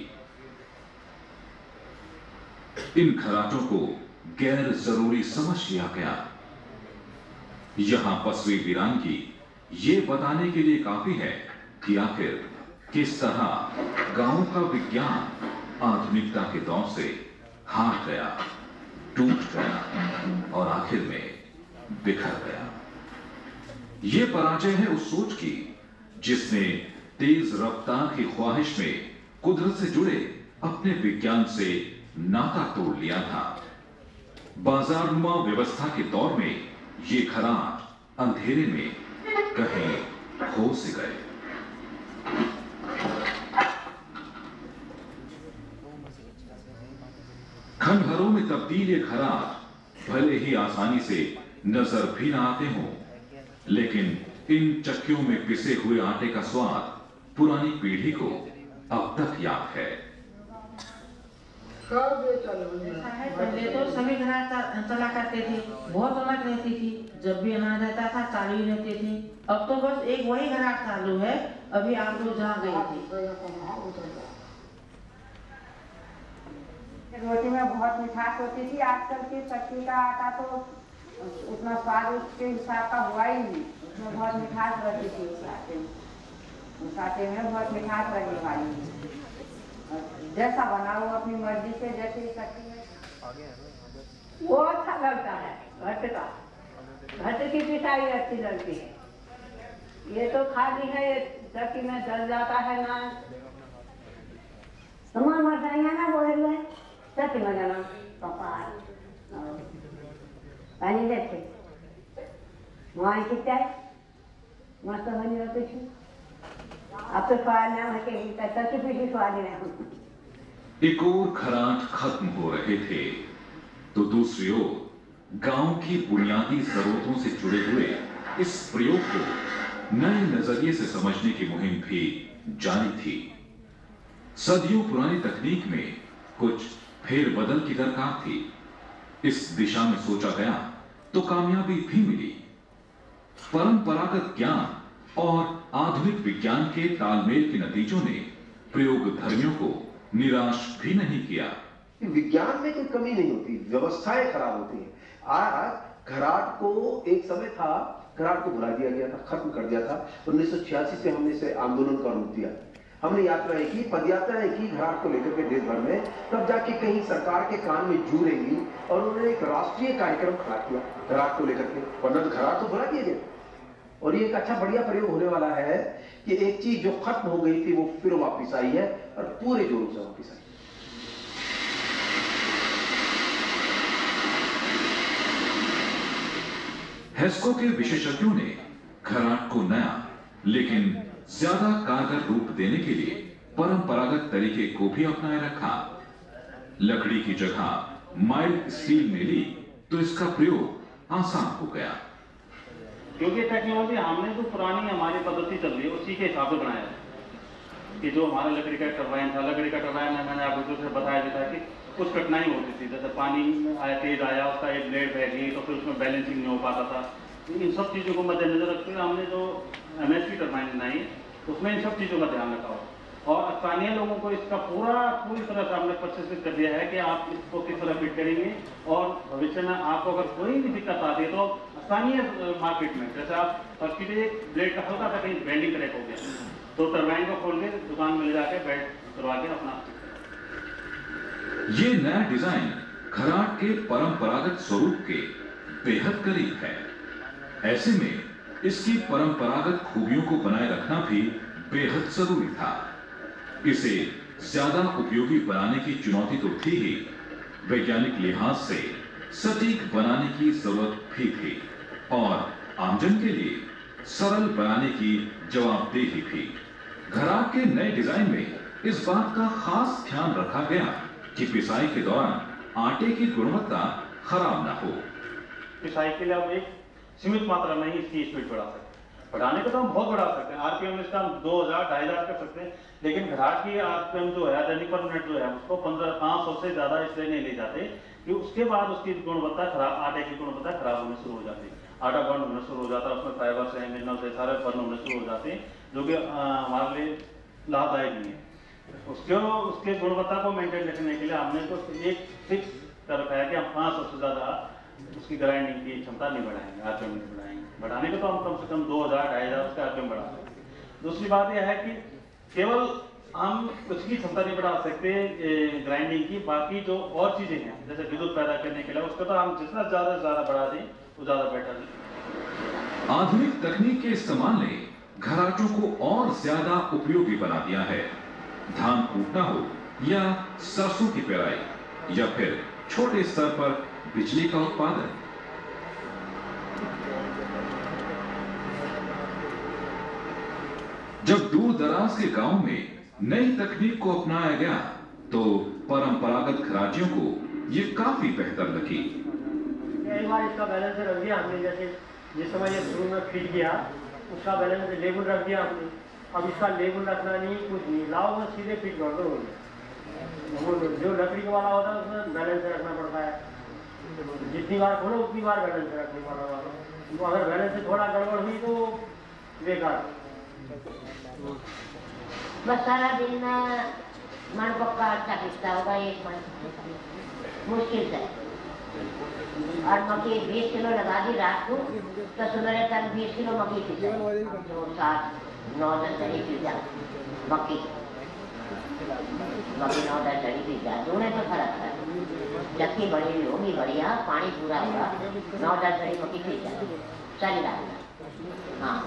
Speaker 5: इन खराटों को गैर जरूरी समझ लिया गया। यहां पसवी वीरानगी ये बताने के लिए काफी है कि आखिर किस तरह गांवों का विज्ञान आधुनिकता के दौर से हार गया, टूट गया और आखिर में बिखर गया। ये पराजय है उस सोच की जिसने तेज रफ्तार की ख्वाहिश में कुदरत से जुड़े अपने विज्ञान से नाता तोड़ लिया था। बाजारनुमा व्यवस्था के दौर में ये खराट अंधेरे में कहीं खो से गए। खंडहरों में तब्दील ये खराट भले ही आसानी से नजर भी ना आते हों, लेकिन इन चक्कियों में पिसे हुए आटे का स्वाद पुरानी पीढ़ी को अब तक याद है।
Speaker 23: पहले तो सभी घराट चला करते थे, बहुत रौनक रहती थी, जब भी अनाज रहता था चालू ही रहते थे। अब तो बस एक वही घराट चालू है, अभी आप लोग जहाँ गए थे।
Speaker 24: रोटी में बहुत मिठास होती थी, आजकल की चक्की का आटा तो उतना स्वाद उसके हिसाब का हुआ ही नहीं। उसमें बहुत मिठास रहती थी उस आटे में, उस आटे में बहुत मिठास रहने वाली है। जैसा बनाओ अपनी मर्जी से, जैसे चक्की में वो अच्छा लगता है। घट का घट की पिसाई अच्छी लगती है। ये तो खाली है, ये चक्की में जल जाता है ना। सामान मसाइया ना बोले हुए चक्की में जाना कपाल पानी देते वहाँ कितना है मस्त बनी रहती थी। अब तो स्वाद नाम है कि चक्की पीछे स्वाद ही नहीं।
Speaker 5: एक और खराट खत्म हो रहे थे तो दूसरी ओर गांव की बुनियादी जरूरतों से जुड़े हुए इस प्रयोग को नए नजरिए से समझने की मुहिम भी जारी थी। सदियों पुरानी तकनीक में कुछ फेरबदल की दरकार थी। इस दिशा में सोचा गया तो कामयाबी भी मिली। परंपरागत ज्ञान और आधुनिक विज्ञान के तालमेल के नतीजों ने प्रयोग धर्मियों को निराश भी नहीं किया।
Speaker 8: विज्ञान में कोई कमी नहीं होती, व्यवस्थाएं खराब होती हैं। आज घराट को एक समय था, घराट को भुला दिया गया था, खत्म कर दिया था। उन्नीस सौ छियासी से हमने इसे आंदोलन का रूप दिया। हमने यात्राएं की, पदयात्राएं की घराट को लेकर के देश भर में, तब जाके कहीं सरकार के कान में जू रहेंगी और उन्होंने एक राष्ट्रीय कार्यक्रम खड़ा किया घराट को लेकर के, वरना घराट तो भुला दिया गया। और ये एक अच्छा बढ़िया प्रयोग होने वाला है कि एक चीज जो खत्म हो गई थी वो फिर वापिस आई है और पूरे जोरों से वापिस आई।
Speaker 5: हेस्को के विशेषज्ञों ने घराट को नया लेकिन ज्यादा कारगर रूप देने के लिए परंपरागत तरीके को भी अपनाए रखा। लकड़ी की जगह माइल्ड स्टील में ली तो इसका प्रयोग आसान हो गया,
Speaker 13: क्योंकि टेक्नोलॉजी हमने जो पुरानी हमारी पद्धति चल रही है उसी के हिसाब से बनाया है। कि जो हमारा लकड़ी का टरबाइन था, लकड़ी का टरबाइन में मैंने आपको जो बताया था कि कुछ कठिनाई होती थी, जैसे पानी आया, तेज आया, उसका एक ब्लेड बह गई तो फिर उसमें बैलेंसिंग नहीं हो पाता था। इन सब चीज़ों को मद्देनजर रखते हुए हमने जो एम एस की टरबाइन बनाई उसमें इन सब चीज़ों का ध्यान रखा हो और स्थानीय लोगों को इसका पूरा पूरी तरह से हमने प्रशिक्षित कर दिया है कि आप इसको किस तरह फिट करेंगे और भविष्य में आपको अगर कोई भी दिक्कत आती है तो स्थानीय मार्केट में, जैसे आप फर्स्ट एक ब्लेड का हल्का सा कहीं बेंडिंग क्रैक हो गया तो टरबाइन को खोल के दुकान में ले जाके बेल्ट करवा के अपना।
Speaker 5: ये नया डिजाइन घराट के परंपरागत स्वरूप के बेहद करीब है। ऐसे में इसकी परंपरागत खूबियों को बनाए रखना भी बेहद जरूरी था। इसे ज्यादा उपयोगी बनाने की चुनौती तो थी ही, वैज्ञानिक लिहाज से सटीक बनाने की जरूरत भी थी और आमजन के लिए सरल बनाने की जवाबदेही भी। घराट के नए डिजाइन में इस बात का खास ध्यान रखा गया कि पिसाई के दौरान आटे की गुणवत्ता खराब ना हो।
Speaker 13: पिसाई के लिए आप एक सीमित मात्रा में ही इसकी स्पीड बढ़ा सकते हैं। बढ़ाने को तो हम बहुत बढ़ा सकते हैं, आरपीएम इसका हम दो हजार ढाई हजार कर सकते हैं, लेकिन घराट की आरपीएम जो है दैनिक पर मिनट जो है उसको पंद्रह पाँच सौ से ज्यादा इसलिए नहीं ले जाते कि उसके बाद उसकी गुणवत्ता खराब, आटे की गुणवत्ता खराब होने शुरू हो जाती है, आटा बर्न होना शुरू हो जाता है, उसमें फाइबर से मिनरल से सारे बर्न होने शुरू हो जाते हैं जो कि हमारे लिए लाभदायक नहीं है। उसके उसके गुणवत्ता को मेंटेन रखने के लिए हमने तो एक फिक्स कर रखा है कि हम पाँच सौ से ज़्यादा उसकी ग्राइंडिंग की क्षमता नहीं बढ़ाएंगे, आरपीएम नहीं बढ़ाएंगे। बढ़ाने को तो हम कम से कम दो हज़ार ढाई हज़ार उसका आरपीएम बढ़ा सकते हैं। दूसरी बात यह है कि केवल हम उसकी क्षमता नहीं बढ़ा सकते ग्राइंडिंग की, बाकी जो और चीज़ें हैं जैसे विद्युत पैदा करने के लिए उसको तो हम जितना ज़्यादा से ज़्यादा बढ़ा दें वो ज़्यादा बेटर है।
Speaker 5: आधुनिक तकनीक के इस्तेमाल ने घराटों को और ज्यादा उपयोगी बना दिया है। धान कूटना हो या सरसों की पेराई या फिर छोटे स्तर पर बिजली का उत्पादन, जब दूर दराज के गांव में नई तकनीक को अपनाया गया तो परंपरागत घराटियों को ये काफी बेहतर लगी।
Speaker 6: एक बार इसका बैलेंस रख दिया हमने, जैसे जिस समय ये शुरू में फिट गया उसका बैलेंस लेबल रख दिया हमने, अब इसका लेबल रखना नहीं कुछ नहीं, लाओ वो सीधे फिट गड़बड़ हो गया। जो लकड़ी वाला होता है उसमें बैलेंस रखना पड़ता है, जितनी बार खोलो उतनी बार बैलेंस रखने वाला वाला, तो अगर बैलेंस से थोड़ा गड़बड़ हुई तो बेकार।
Speaker 1: बस सारा दिन मन पक्का अच्छा खिंचता होगा, एक मन मुश्किल से। और मक्की बीस किलो लगा दी रात को तो सुबह तक बीस किलो मक्की खिंचा, सात नौ दस धड़ी खिंचा मक्की मक्की नौ दस धड़ी खिंचा, दोनों तो फर्क है। चक्की बड़ी होगी बढ़िया, पानी पूरा होगा, नौ दस धड़ी मक्की खिंचा सारी रात में। हाँ,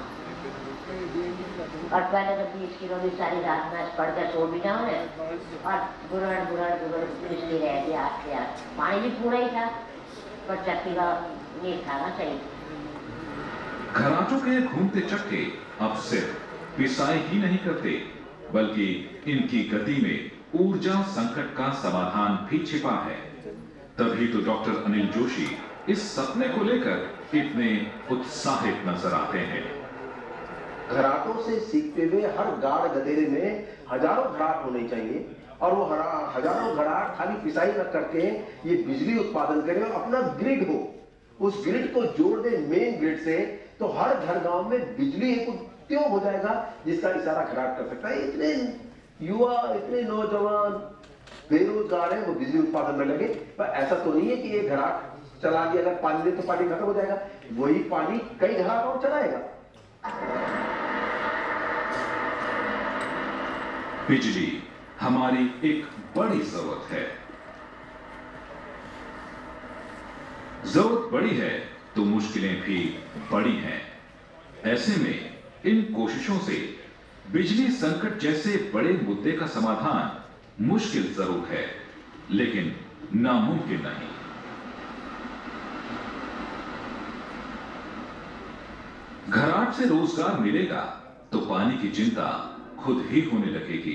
Speaker 1: और पहले तो बीस किलो भी सारी रात में पड़ कर सो भी जाओ ने, और बुरड़ बुरड़ बुरड़ पिछली रह गया आठ के आठ, पानी भी पूरा ही था पर चक्की का नहीं था ना सही।
Speaker 5: घराटों के घूमते चक्के अब सिर्फ पिसाई ही नहीं करते बल्कि इनकी गति में ऊर्जा संकट का समाधान भी छिपा है। तभी तो डॉक्टर अनिल जोशी इस सपने को लेकर इतने उत्साहित नजर आते हैं।
Speaker 8: घराटों से सीखते हुए हर गाड़ गदेरे में हजारों घराट होने चाहिए और वो हजारों घराट खाली पिसाई न करके ये बिजली उत्पादन करें और अपना ग्रिड हो, उस ग्रिड को जोड़ दे मेन ग्रिड से, तो हर घर गांव में बिजली एक उद्योग हो जाएगा जिसका इशारा घराट कर सकता है। इतने युवा, इतने नौजवान बेरोजगार है, वो बिजली उत्पादन में लगे। पर ऐसा तो नहीं है कि एक घराट चला दिया, अगर पानी दे तो पानी खत्म हो जाएगा, वही पानी कई घराट और चलाएगा।
Speaker 5: बिजली हमारी एक बड़ी जरूरत है। जरूरत बड़ी है तो मुश्किलें भी बड़ी हैं। ऐसे में इन कोशिशों से बिजली संकट जैसे बड़े मुद्दे का समाधान मुश्किल जरूर है, लेकिन नामुमकिन नहीं। घराट से रोजगार मिलेगा तो पानी की चिंता खुद ही होने लगेगी।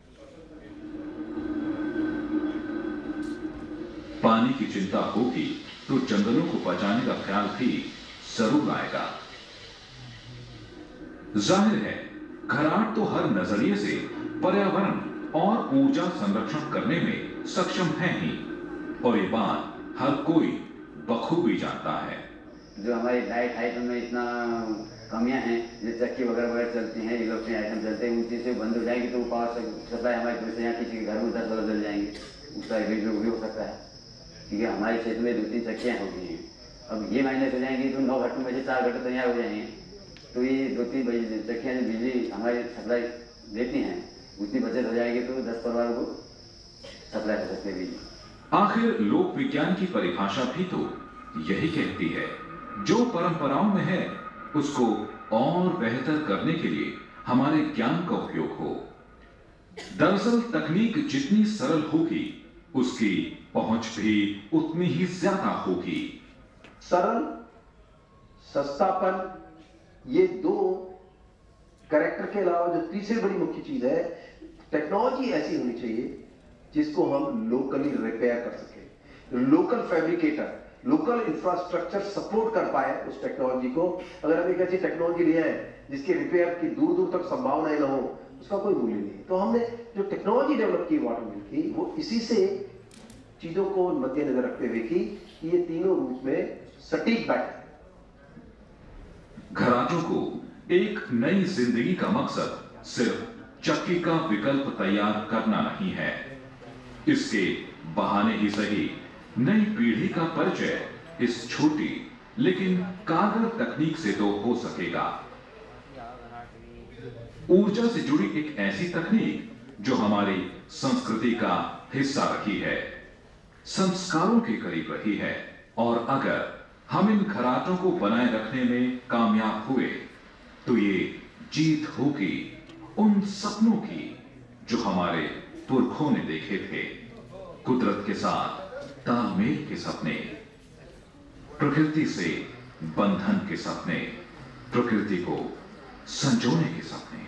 Speaker 5: पानी की चिंता होगी तो जंगलों को बचाने का ख्याल भी जरूर आएगा। जाहिर है घराट तो हर नजरिए से पर्यावरण और ऊर्जा संरक्षण करने में सक्षम है ही, और ये बात हर कोई बखूबी जानता है।
Speaker 2: जो हमारी लाइट आइटम में इतना कमियां हैं, जो चक्की वगैरह वगैरह चलती हैं, इलेक्ट्रॉनिक आइटम चलते हैं, उन चीज़ से बंद हो जाएगी तो पावर सप्लाई हमारे घर से यहाँ किसी के घर में दस बल्ब जल जाएंगे, उसका इलेक्ट्रिक भी हो सकता है। क्योंकि हमारे क्षेत्र में दो तीन चक्कियाँ होती हैं, अब ये माइनस हो जाएंगी तो नौ घंटों में से चार घंटे तैयार हो जाएंगे, तो ये दो तीन चक्कियाँ जो बिजली हमारी सप्लाई देती हैं उतनी बचत हो जाएगी तो दस परिवारों को सप्लाई कर सकते बिजली।
Speaker 5: आखिर लोक विज्ञान की परिभाषा भी तो यही कहती है, जो परंपराओं में है उसको और बेहतर करने के लिए हमारे ज्ञान का उपयोग हो। दरअसल तकनीक जितनी सरल होगी उसकी पहुंच भी उतनी ही ज्यादा होगी।
Speaker 8: सरल, सस्तापन, ये दो कैरेक्टर के अलावा जो तीसरी बड़ी मुख्य चीज है, टेक्नोलॉजी ऐसी होनी चाहिए जिसको हम लोकली रिपेयर कर सके। Local fabricator, local infrastructure support कर पाए उस टेक्नोलॉजी को। अगर हम एक ऐसी टेक्नोलॉजी लिया है जिसके रिपेयर की दूर दूर तक संभावनाएं ना हो, उसका कोई मूल्य नहीं। तो हमने जो टेक्नोलॉजी डेवलप की वाटर मिल की, वो इसी से चीजों को मद्देनजर रखते हुए की कि ये तीनों रूप में सटीक बैठे।
Speaker 5: घराटों को एक नई जिंदगी का मकसद सिर्फ चक्की का विकल्प तैयार करना नहीं है, इसके बहाने ही सही नई पीढ़ी का परिचय इस छोटी लेकिन कारगर तकनीक से तो हो सकेगा। ऊर्जा से जुड़ी एक ऐसी तकनीक जो हमारी संस्कृति का हिस्सा रही है, संस्कारों के करीब रही है, और अगर हम इन घराटों को बनाए रखने में कामयाब हुए तो ये जीत होगी उन सपनों की जो हमारे पुरखों ने देखे थे। कुदरत के साथ तालमेल के सपने, प्रकृति से बंधन के सपने, प्रकृति को संजोने के सपने।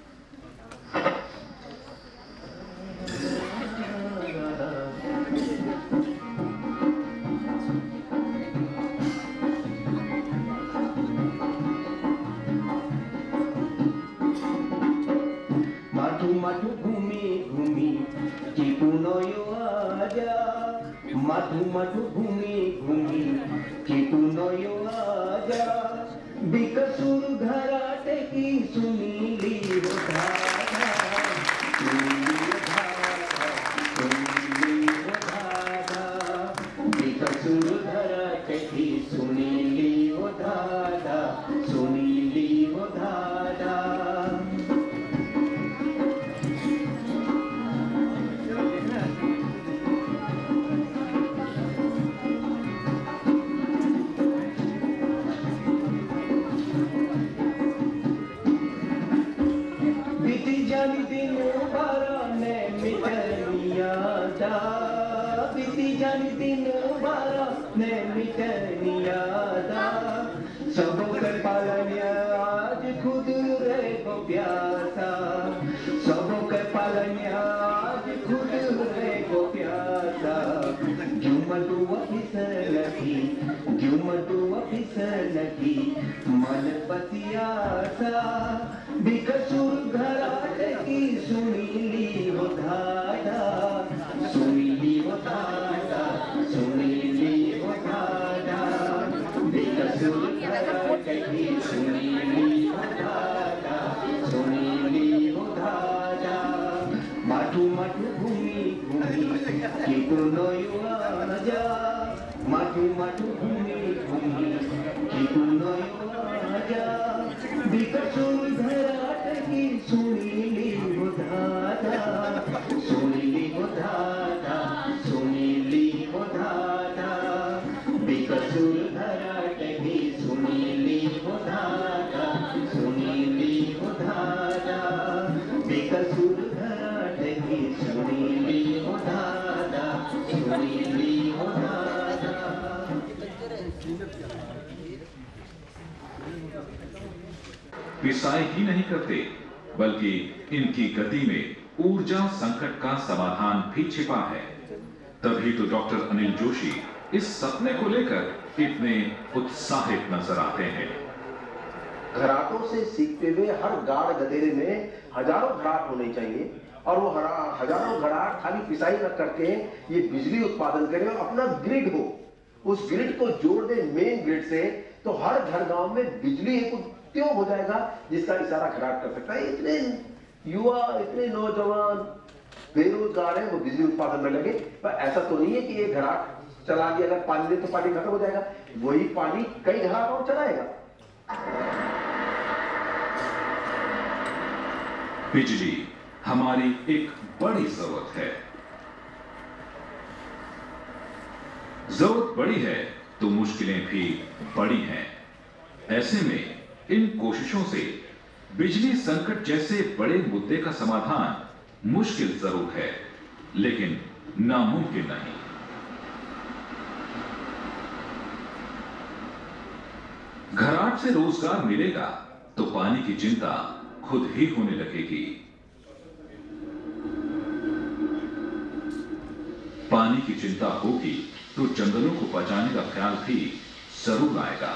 Speaker 16: माठू माठू घूमी घूमी चिकुनयो आजा, माठू माठू घूमी घूमी चिकुनयो आजा, बिकसुर घराटे की सुनीली हो धारा, सुनीली हो धारा, सुनीली हो धारा, बिकसुर घराटे की सुनीली हो धारा, सुनीली हो धारा। जानी दिन बारा ने मिटनिया दा, बीती जानी दिन बारा ने मिटनिया दा, सबों के पालनिया आज खुद रे को प्यासा, सबों के पालनिया आज खुद रे को प्यासा, जुमटू अफिसन की, जुमटू अफिसन की, मन पतियासा, बिकसुर घराटे की सुनीली हो धारा, सुनीली हो धारा, सुनीली हो धारा, बिकसुर घराटे की घराट की सुनीली हो दादा, सुनीली हो दादा, सुनीली हो दादा, बेकसूर घराट की सुनीली हो दादा, सुनीली हो दादा, बेकसूर घराट की सुनीली हो दादा, सुनीली हो दादा।
Speaker 5: पिसाई ही नहीं करते बल्कि इनकी गति में ऊर्जा संकट का समाधान भी छिपा है। तभी तो डॉक्टर अनिल जोशी इस सपने को लेकर इतने उत्साहित नजर आते हैं।
Speaker 8: घराटों से सीखते हुए हर गाड़ गदेरे में हजारों घराट होने चाहिए और वो हजारों घराट खाली पिसाई न करके ये बिजली उत्पादन करें और अपना ग्रिड हो, उस ग्रिड को जोड़ दे मेन ग्रिड से, तो हर घर गांव में बिजली एक उद्योग हो जाएगा जिसका इशारा घराट कर सकता है। इतने युवा, इतने नौजवान बेरोजगार है, वो बिजली उत्पादन में लगे। पर ऐसा तो नहीं है कि ये घराट चला दिया, अगर पानी दे तो पानी खत्म हो जाएगा, वही पानी कई घराट और चलाएगा।
Speaker 5: बिजली हमारी एक बड़ी जरूरत है। जरूरत बड़ी है तो मुश्किलें भी बड़ी हैं। ऐसे में इन कोशिशों से बिजली संकट जैसे बड़े मुद्दे का समाधान मुश्किल जरूर है, लेकिन नामुमकिन नहीं। घराट से रोजगार मिलेगा तो पानी की चिंता खुद ही होने लगेगी। पानी की चिंता होगी तो जंगलों को बचाने का ख्याल भी जरूर आएगा।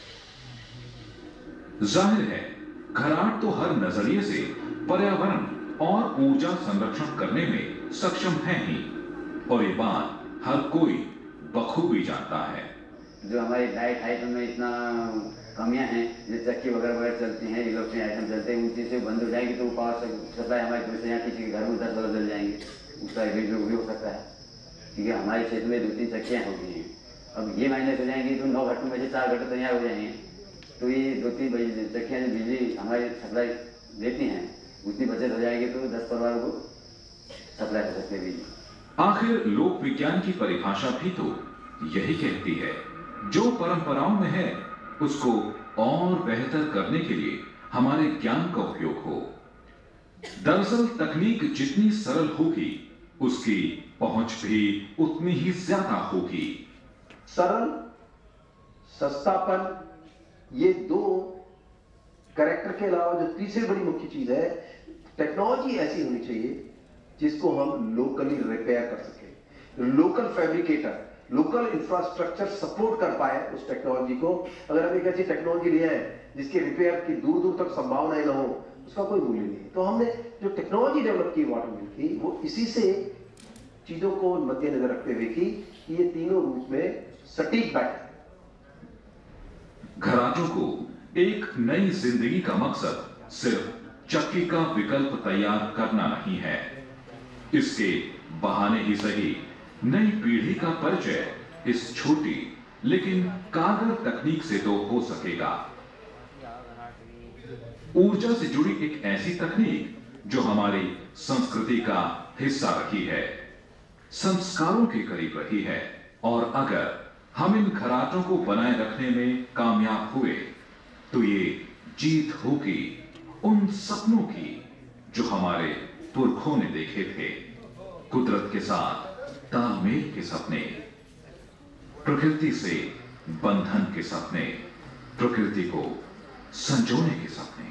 Speaker 5: जाहिर है घराट तो हर नजरिए से पर्यावरण और ऊर्जा संरक्षण करने में सक्षम है ही, और ये बात हर कोई बखूबी जानता है।
Speaker 2: जो हमारी डाइट आइटम में इतना कमियां हैं, जो चक्की वगैरह वगैरह चलती हैं, इलेक्ट्रॉनिक आइटम चलते हैं, उन चीज़ से बंद हो जाएगी तो पावर सप्लाई हमारी तरफ से यहाँ किसी के घर में दस डॉलर जल जाएंगे, उसका एक भी हो सकता है। क्योंकि हमारे क्षेत्र में दो तीन चक्कियाँ हो गई हैं, अब ये माइनस हो जाएंगी तो नौ घंटों में से चार घंटे तैयार हो जाएंगे, तो ये दो तीन चक्कियाँ जो बिजली हमारी सप्लाई देती हैं उतनी बचत हो जाएगी तो दस परिवारों को सप्लाई कर सकते हैं बिजली।
Speaker 5: आखिर लोक विज्ञान की परिभाषा भी तो यही कहती है, जो परंपराओं में है उसको और बेहतर करने के लिए हमारे ज्ञान का उपयोग हो। दरअसल तकनीक जितनी सरल होगी उसकी पहुंच भी उतनी ही ज्यादा होगी।
Speaker 8: सरल, सस्तापन, ये दो कैरेक्टर के अलावा जो तीसरी बड़ी मुख्य चीज है, टेक्नोलॉजी ऐसी होनी चाहिए जिसको हम लोकली रिपेयर कर सके। Local fabricator, local infrastructure support कर पाए उस टेक्नोलॉजी को। अगर हम एक ऐसी टेक्नोलॉजी लिया है जिसके रिपेयर की दूर दूर तक संभावनाएं न हो, उसका कोई मूल्य नहीं। तो हमने जो टेक्नोलॉजी डेवलप की वाटर मिल की, वो इसी से चीजों को मद्देनजर रखते हुए की कि ये तीनों रूप में सटीक बैठे।
Speaker 5: घराटों को एक नई जिंदगी का मकसद सिर्फ चक्की का विकल्प तैयार करना नहीं है, इसके बहाने ही सही नई पीढ़ी का परिचय इस छोटी लेकिन कारगर तकनीक से तो हो सकेगा। ऊर्जा से जुड़ी एक ऐसी तकनीक जो हमारी संस्कृति का हिस्सा रही है, संस्कारों के करीब रही है, और अगर हम इन घराटों को बनाए रखने में कामयाब हुए तो ये जीत होगी उन सपनों की जो हमारे पुरखों ने देखे थे। कुदरत के साथ तालमेल के सपने, प्रकृति से बंधन के सपने, प्रकृति को संजोने के सपने।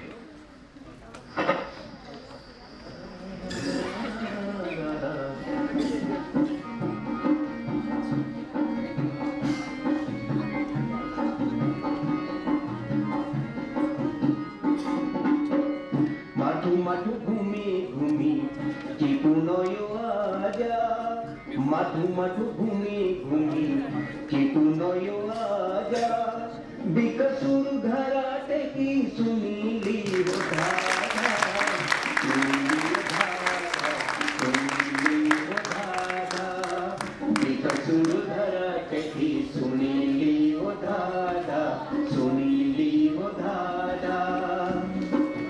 Speaker 16: माठू माठू घूमी घूमी चिपू नयो आजा, माठू माठू घूमी घूमी चिपू नयो आजा, बिकसूर घराट की सुनीली हो धारा, सुनीली हो धारा, सुनीली हो धारा, बिकसूर घराट की सुनीली हो धारा, सुनीली हो धारा।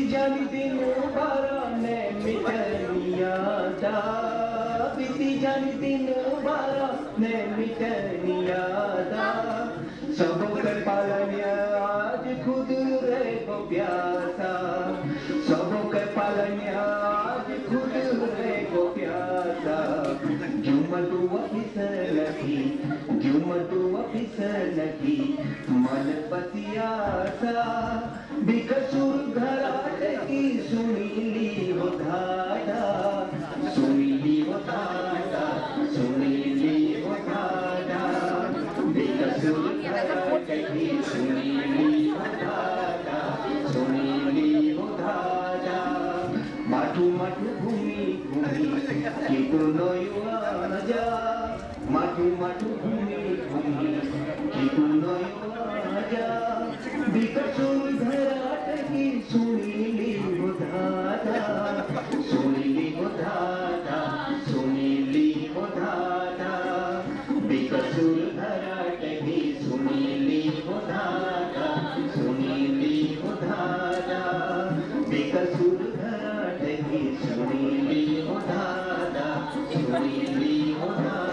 Speaker 16: जानी दिन बारा ने मिटनिया दा बीती जानी दिन बारा ने मिटनिया दा सबों के पालनिया आज खुद रे को प्यासा सबों के पालनिया आज खुद रे को प्यासा जुमटू अफिसर लगी जुमटू अफिसर लगी मन पतियासा बिकसुर घराट की सुनीली हो धारा सुनीली हो धारा सुनीली हो धारा बिकसुर घराट की सुनीली हो धारा सुनीली हो धारा माठू माठू घूमी घूमी कि पुनो आजा माठू माठू घूमी घूमी कि पुनो आजा बिकसुर घराट की सुनीली हो धारा सुनीली हो धारा सुनीली हो धारा बिकसुर घराट की सुनीली हो धारा सुनीली हो धारा बिकसुर घराट की सुनीली हो धारा सुनीली हो धारा